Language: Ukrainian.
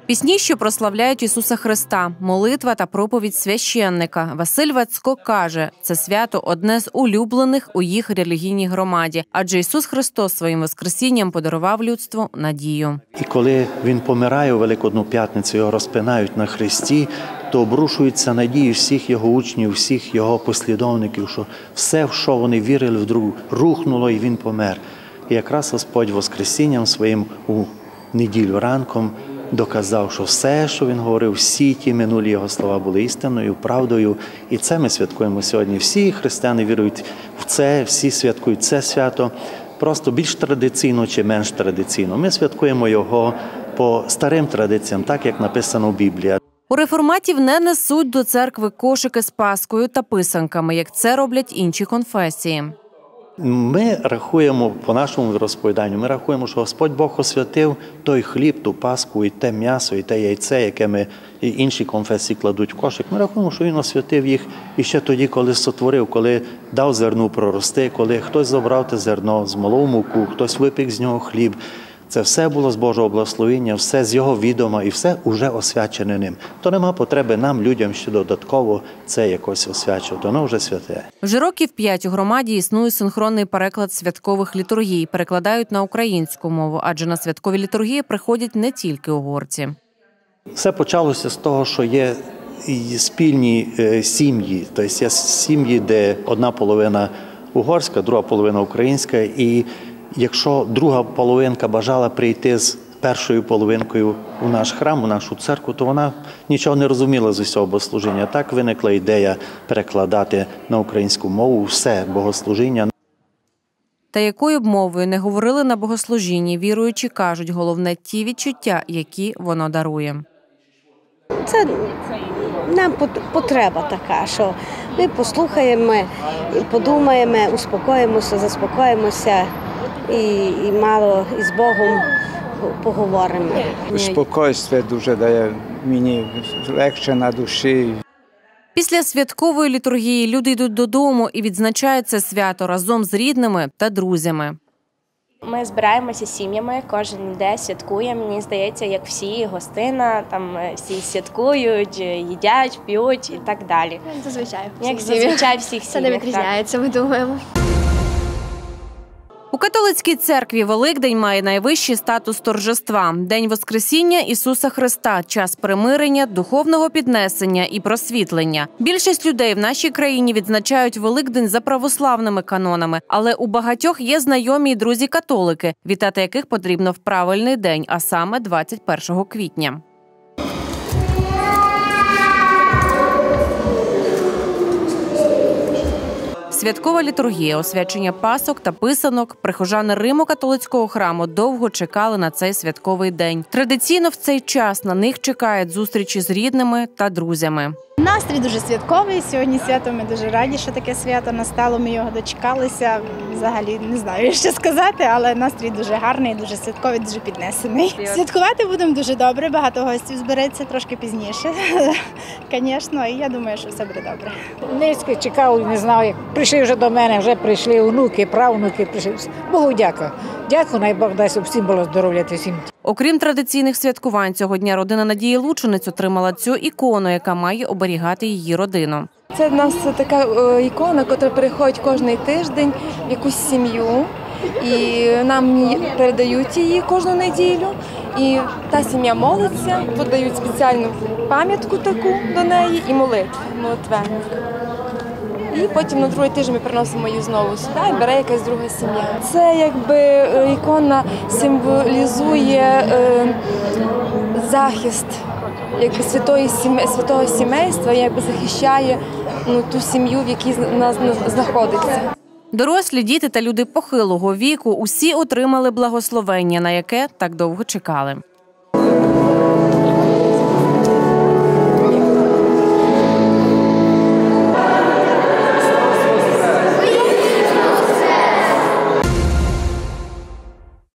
Пісні, що прославляють Ісуса Христа, молитва та проповідь священника. Василь Вацько каже, це свято – одне з улюблених у їх релігійній громаді, адже Ісус Христос своїм воскресінням подарував людству надію. І коли Він помирає у Великодну п'ятницю, його розпинають на хресті, то обрушується надії всіх його учнів, всіх його послідовників, що все, в що вони вірили в другу, рухнуло і він помер. І якраз Господь воскресінням своїм у неділю ранком доказав, що все, що він говорив, всі ті минулі його слова були істинною, правдою. І це ми святкуємо сьогодні. Всі християни вірують в це, всі святкують це свято. Просто більш традиційно чи менш традиційно. Ми святкуємо його по старим традиціям, так як написано в Біблії. У реформатів не несуть до церкви кошики з паскою та писанками, як це роблять інші конфесії. Ми рахуємо, по нашому розповіданню, ми рахуємо, що Господь Бог освятив той хліб, ту паску, і те м'ясо, і те яйце, яке ми інші конфесії кладуть в кошик. Ми рахуємо, що Він освятив їх і ще тоді, коли сотворив, коли дав зерну прорости, коли хтось забрав те зерно, змолов муку, хтось випік з нього хліб. Це все було з Божого благословення, все з Його відома і все уже освячене ним. То нема потреби нам, людям, ще додатково це якось освячувати. Воно вже святе. Вже років 5 у громаді існує синхронний переклад святкових літургій. Перекладають на українську мову, адже на святкові літургії приходять не тільки угорці. Все почалося з того, що є спільні сім'ї. Тобто є сім'ї, де одна половина угорська, друга половина українська. І якщо друга половинка бажала прийти з першою половинкою у наш храм, у нашу церкву, то вона нічого не розуміла з усього богослужіння. Так виникла ідея перекладати на українську мову все богослужіння. Та якою б мовою не говорили на богослужінні, віруючі кажуть, головне – ті відчуття, які воно дарує. Це нам потреба така, що ми послухаємо, подумаємо, успокоїмося, заспокоїмося і мало із Богом поговоримо. Спокійство дуже дає мені легше на душі. Після святкової літургії люди йдуть додому і відзначають це свято разом з рідними та друзями. Ми збираємося сім'ями, кожен день святкуємо. Мені здається, як всі, гостина, там всі святкують, їдять, п'ють і так далі. Зазвичай. Як зазвичай всіх сім'ях. Це не відрізняється, ми думаємо. У католицькій церкві Великдень має найвищий статус торжества – День Воскресіння Ісуса Христа, час примирення, духовного піднесення і просвітлення. Більшість людей в нашій країні відзначають Великдень за православними канонами, але у багатьох є знайомі й друзі-католики, вітати яких потрібно в правильний день, а саме 21 квітня. Святкова літургія, освячення пасок та писанок. Прихожани Римо-католицького храму довго чекали на цей святковий день. Традиційно в цей час на них чекають зустрічі з рідними та друзями. Настрій дуже святковий. Сьогодні свято, ми дуже раді, що таке свято настало, ми його дочекалися. Взагалі не знаю, що сказати, але настрій дуже гарний, дуже святковий, дуже піднесений. Святкувати будемо дуже добре, багато гостів збереться трошки пізніше, звісно, і я думаю, що все буде добре. Низько чекав, не знав, як прийшли вже до мене, вже прийшли онуки, правнуки, прийшли. Богу дяка. Дякую, най Бог дасть, щоб всім було здоров'я та всім. Окрім традиційних святкувань, цього дня родина Надії Лучинець отримала цю ікону, яка має оберігати її родину. Це в нас така ікона, яка приходить кожен тиждень в якусь сім'ю. І нам передають її кожну неділю. І та сім'я молиться, подають спеціальну пам'ятку таку до неї і молитвенник. І потім на другий тиждень ми приносимо її знову сюди і бере якась друга сім'я. Це якби ікона символізує захист якби святого сімейства, якби захищає ту сім'ю, в якій вона знаходиться. Дорослі, діти та люди похилого віку – усі отримали благословення, на яке так довго чекали.